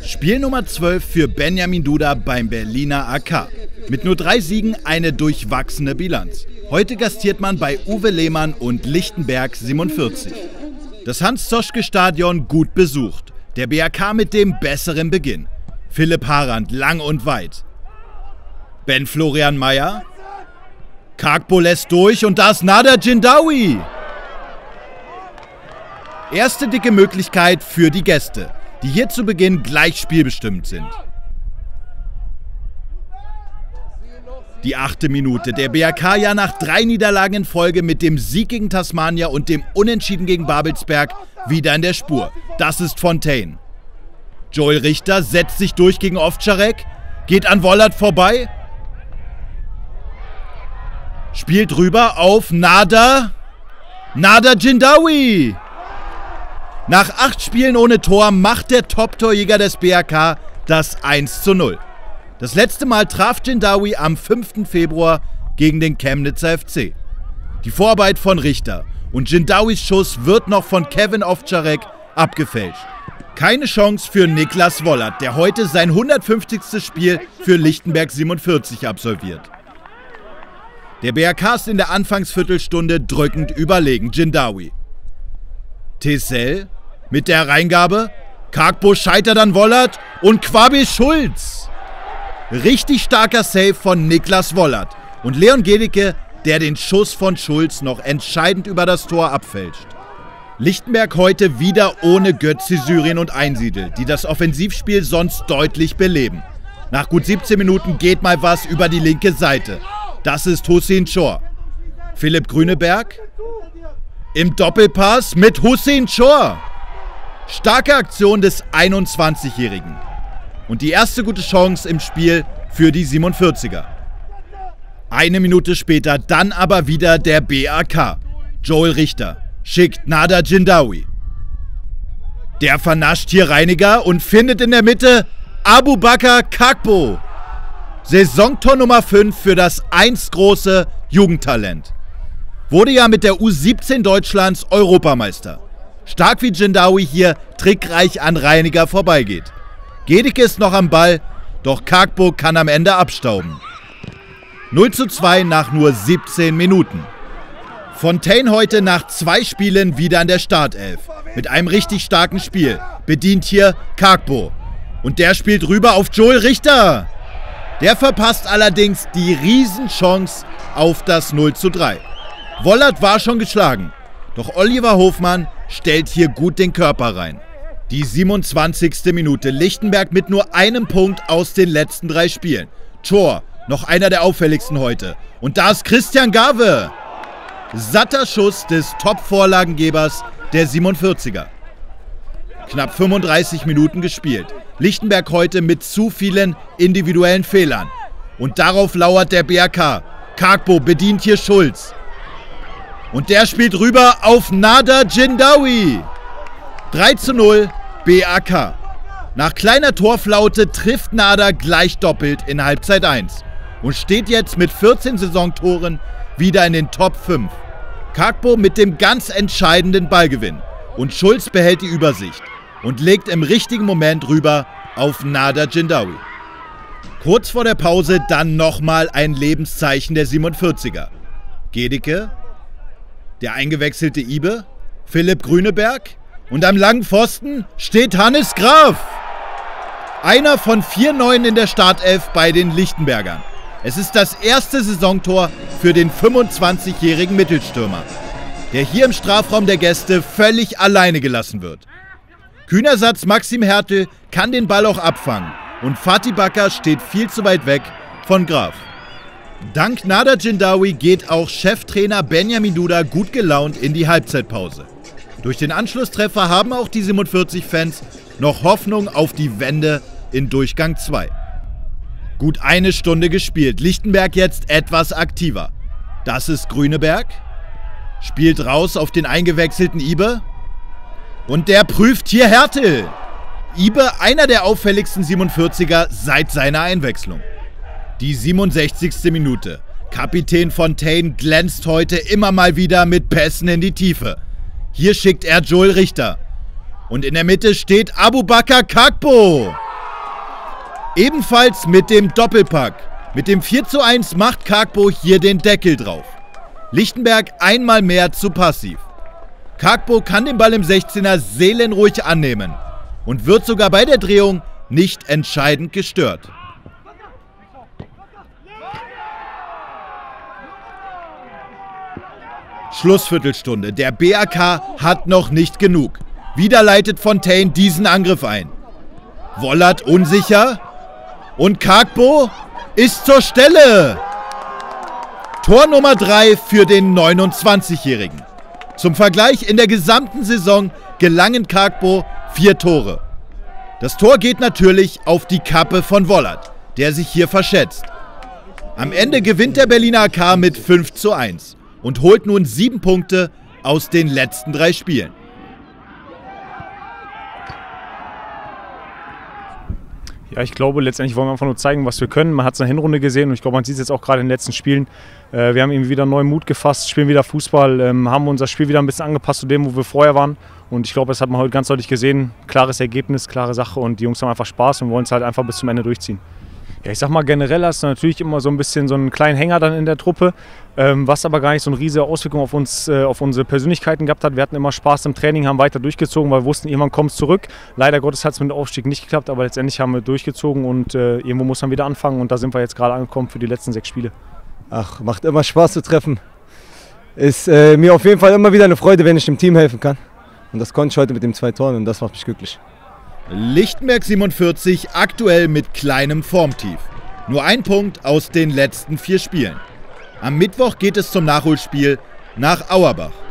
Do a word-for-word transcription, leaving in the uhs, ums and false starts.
Spiel Nummer zwölf für Benjamin Duda beim Berliner A K. Mit nur drei Siegen eine durchwachsene Bilanz. Heute gastiert man bei Uwe Lehmann und Lichtenberg siebenundvierzig. Das Hans-Zoschke-Stadion gut besucht. Der B A K mit dem besseren Beginn. Philipp Harand lang und weit. Ben Florian Meyer. Kakpo lässt durch und da ist Nada Jindawi. Erste dicke Möglichkeit für die Gäste, die hier zu Beginn gleich spielbestimmt sind. Die achte Minute. Der B A K ja nach drei Niederlagen in Folge mit dem Sieg gegen Tasmania und dem Unentschieden gegen Babelsberg wieder in der Spur. Das ist Fontaine. Joel Richter setzt sich durch gegen Ovtcharek, geht an Wollert vorbei, spielt rüber auf Nada, Nada Jindawi. Nach acht Spielen ohne Tor macht der Top-Torjäger des B A K das eins zu null. Das letzte Mal traf Jindawi am fünften Februar gegen den Chemnitzer F C. Die Vorarbeit von Richter und Jindawis Schuss wird noch von Kevin Ovtcharek abgefälscht. Keine Chance für Niklas Wollert, der heute sein hundertfünfzigstes Spiel für Lichtenberg siebenundvierzig absolviert. Der B A K ist in der Anfangsviertelstunde drückend überlegen. Jindawi. Tessel mit der Reingabe. Kakpo scheitert an Wollert und Kwabe Schulz. Richtig starker Save von Niklas Wollert. Und Leon Gedicke, der den Schuss von Schulz noch entscheidend über das Tor abfälscht. Lichtenberg heute wieder ohne Götze, Syrien und Einsiedel, die das Offensivspiel sonst deutlich beleben. Nach gut siebzehn Minuten geht mal was über die linke Seite. Das ist Hussein Chor. Philipp Grüneberg im Doppelpass mit Hussein Chor. Starke Aktion des einundzwanzigjährigen. Und die erste gute Chance im Spiel für die siebenundvierziger. Eine Minute später dann aber wieder der B A K. Joel Richter schickt Nada Jindawi. Der vernascht hier Reiniger und findet in der Mitte Aboubakar Kakpo. Saisontor Nummer fünf für das einst große Jugendtalent. Wurde ja mit der U siebzehn Deutschlands Europameister. Stark wie Jindawi hier trickreich an Reiniger vorbeigeht. Gedicke ist noch am Ball, doch Kakpo kann am Ende abstauben. null zu zwei nach nur siebzehn Minuten. Fontaine heute nach zwei Spielen wieder an der Startelf. Mit einem richtig starken Spiel. Bedient hier Kakpo. Und der spielt rüber auf Joel Richter. Der verpasst allerdings die Riesenchance auf das null zu drei. Wollert war schon geschlagen. Doch Oliver Hofmann stellt hier gut den Körper rein. Die siebenundzwanzigste Minute. Lichtenberg mit nur einem Punkt aus den letzten drei Spielen. Chor, noch einer der auffälligsten heute. Und da ist Christian Gave. Satter Schuss des Top-Vorlagengebers der siebenundvierziger. Knapp fünfunddreißig Minuten gespielt. Lichtenberg heute mit zu vielen individuellen Fehlern. Und darauf lauert der B A K. Kakpo bedient hier Schulz. Und der spielt rüber auf Nada Jindawi. drei zu null B A K. Nach kleiner Torflaute trifft Nada gleich doppelt in Halbzeit eins. Und steht jetzt mit vierzehn Saisontoren wieder in den Top fünf. Kakpo mit dem ganz entscheidenden Ballgewinn. Und Schulz behält die Übersicht und legt im richtigen Moment rüber auf Nada Jindawi. Kurz vor der Pause dann nochmal ein Lebenszeichen der siebenundvierziger. Gedicke, der eingewechselte Ibe, Philipp Grüneberg und am langen Pfosten steht Hannes Graf. Einer von vier Neuen in der Startelf bei den Lichtenbergern. Es ist das erste Saisontor für den fünfundzwanzigjährigen Mittelstürmer, der hier im Strafraum der Gäste völlig alleine gelassen wird. Kühnersatz Maxim Hertel kann den Ball auch abfangen und Fatih Bakar steht viel zu weit weg von Graf. Dank Nada Jindawi geht auch Cheftrainer Benjamin Duda gut gelaunt in die Halbzeitpause. Durch den Anschlusstreffer haben auch die siebenundvierzig-Fans noch Hoffnung auf die Wende in Durchgang zwei. Gut eine Stunde gespielt. Lichtenberg jetzt etwas aktiver. Das ist Grüneberg. Spielt raus auf den eingewechselten Ibe. Und der prüft hier Hertel. Ibe, einer der auffälligsten siebenundvierziger seit seiner Einwechslung. Die siebenundsechzigste Minute. Kapitän Fontaine glänzt heute immer mal wieder mit Pässen in die Tiefe. Hier schickt er Joel Richter. Und in der Mitte steht Aboubakar Kakpo. Ebenfalls mit dem Doppelpack. Mit dem vier zu eins macht Kargbo hier den Deckel drauf. Lichtenberg einmal mehr zu passiv. Kargbo kann den Ball im sechzehner seelenruhig annehmen und wird sogar bei der Drehung nicht entscheidend gestört. Schlussviertelstunde. Der B R K hat noch nicht genug. Wieder leitet Fontaine diesen Angriff ein. Wollert unsicher. Und Kargbo ist zur Stelle. Tor Nummer drei für den neunundzwanzigjährigen. Zum Vergleich, in der gesamten Saison gelangen Kargbo vier Tore. Das Tor geht natürlich auf die Kappe von Wollert, der sich hier verschätzt. Am Ende gewinnt der Berliner A K mit fünf zu eins und holt nun sieben Punkte aus den letzten drei Spielen. Ja, ich glaube, letztendlich wollen wir einfach nur zeigen, was wir können. Man hat es in der Hinrunde gesehen und ich glaube, man sieht es jetzt auch gerade in den letzten Spielen. Äh, wir haben irgendwie wieder neuen Mut gefasst, spielen wieder Fußball, ähm, haben unser Spiel wieder ein bisschen angepasst zu dem, wo wir vorher waren. Und ich glaube, das hat man heute ganz deutlich gesehen. Klares Ergebnis, klare Sache und die Jungs haben einfach Spaß und wollen es halt einfach bis zum Ende durchziehen. Ja, ich sag mal, generell hast du natürlich immer so ein bisschen so einen kleinen Hänger dann in der Truppe, ähm, was aber gar nicht so eine riesige Auswirkung auf uns, äh, auf unsere Persönlichkeiten gehabt hat. Wir hatten immer Spaß im Training, haben weiter durchgezogen, weil wir wussten, irgendwann kommt es zurück. Leider Gottes hat es mit dem Aufstieg nicht geklappt, aber letztendlich haben wir durchgezogen und äh, irgendwo muss man wieder anfangen und da sind wir jetzt gerade angekommen für die letzten sechs Spiele. Ach, macht immer Spaß zu treffen. Ist äh, mir auf jeden Fall immer wieder eine Freude, wenn ich dem Team helfen kann. Und das konnte ich heute mit den zwei Toren und das macht mich glücklich. Lichtenberg siebenundvierzig aktuell mit kleinem Formtief. Nur ein Punkt aus den letzten vier Spielen. Am Mittwoch geht es zum Nachholspiel nach Auerbach.